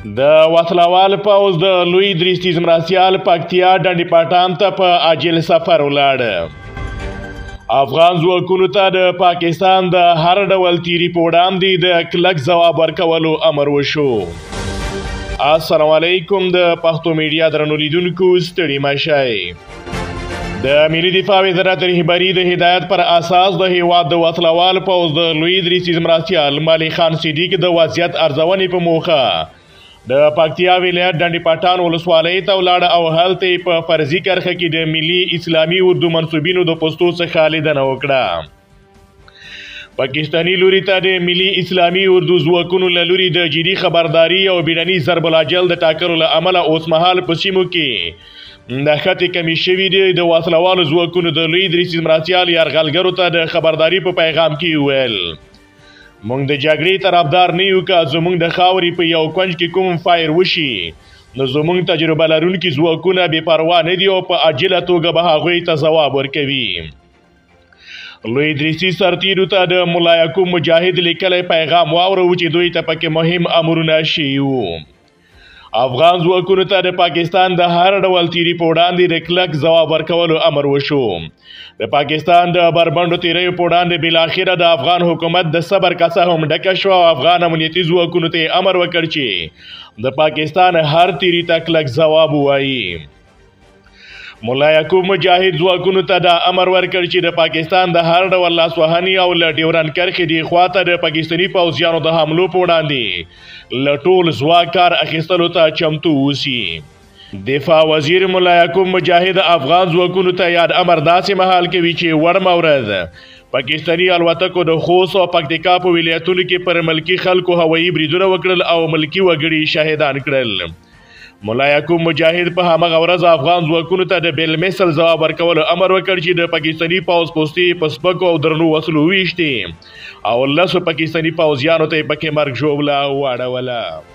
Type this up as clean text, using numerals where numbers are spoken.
د وسلوال پوځ د لوی درستیز مرستیال پکتیا ډنډ پټان ته په عاجل سفر ولاړ. افغان ځواکونو ته د پاکستان د هر ډول تیری په وړاندې د کلک ځواب ورکولو امر وشو. السلام علیکم. د پښتو میډیا درنو لیدونکو ستړي مه شئ. د ملي دفاع وزارت رهبري د هدایت پر اساس د هیواد د وسلوال پوځ د لوی درستیز مرستیال مالی خان صدیق د وضعیت ارزونې په موخه د پکتیا ولایت ډنډ پټان ولسوالۍ ته ولاړ او هلته په فرضي کرښه کې د ملي اسلامي اردو منسوبینو د پوستو څخه لیدنه وکړه. پاکستاني لوري ته د ملي اسلامي اردو ځواکونو له لوري د جدي خبرداري او بیړني ضرب الاجل د ټاکلو له امله اوسمهال په سیمو کې د خطې کمې شوي دي. د وسلوالو ځواکونو د لوی درستیز مرستیال یرغلګرو ته د خبرداري په پیغام کې وویل: موږ د جګړې طرفدار نه یو. که زموږ د خاورې په یو کونج کې کوم فایر وشي نو زموږ تجربه لرونکي ځواکونه بې پروا نه دي او په عاجله توګه به هغوی ته ځواب ورکوي. لوی درستیز سرتیرو ته د ملا یعقوب مجاهد لیکلی پیغام واورو چې دوی ته پکې مهم امرونه شوي وو. افغان ځواکونو ته د پاکستان د هر ډول تیری په وړاندې د کلک ځواب ورکولو امر وشو. د پاکستان د بربنډو تیریو په وړاندې بالاخره د افغان حکومت د صبر کاسه هم ډکه شوه او افغان امنیتي ځواکونو ته امر وکړ چې د پاکستان هر تیری ته کلک ځواب ووایي. ملا یعقوب مجاهد ځواکونو ته دا امر ورکړ چې د پاکستان د هر ډول لاسوهنې او له ډیورنډ کرښې دې خواته د پاکستاني پوځیانو د حملو په وړاندې له ټول ځواک کار اخیستلو ته چمتو اوسي. دفاع وزیر ملا یعقوب مجاهد افغان ځواکونو ته یاد امر داسې مهال کوي چې وړمه ورځ پاکستاني الوتکو د خوست او پکتیکا په ولایتونو کې پر ملکي خلکو هوایي بریدونه وکړل او ملکي وګړي شهیدان کړل. ملا یعقوب مجاهد په همغه ورځ افغان ځواکونو ته د بل مثل ځواب ورکولو امر وکړ چې د پاکستاني پوځ پوستې په سپکو او درنو وسلو ویشتې او 10 پاکستاني پوځیانو ته پکې مرګ ژوبله واړوله.